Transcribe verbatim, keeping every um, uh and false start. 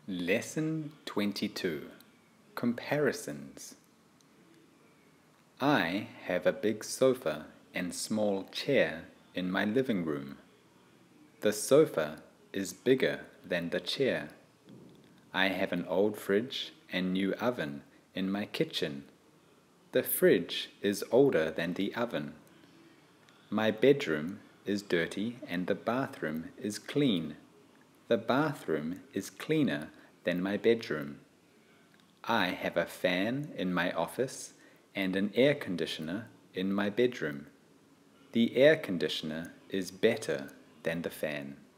Lesson twenty-two. Comparisons. I have a big sofa and small chair in my living room. The sofa is bigger than the chair. I have an old fridge and new oven in my kitchen. The fridge is older than the oven. My bedroom is dirty and the bathroom is clean. The bathroom is cleaner than my bedroom. I have a fan in my office and an air conditioner in my bedroom. The air conditioner is better than the fan.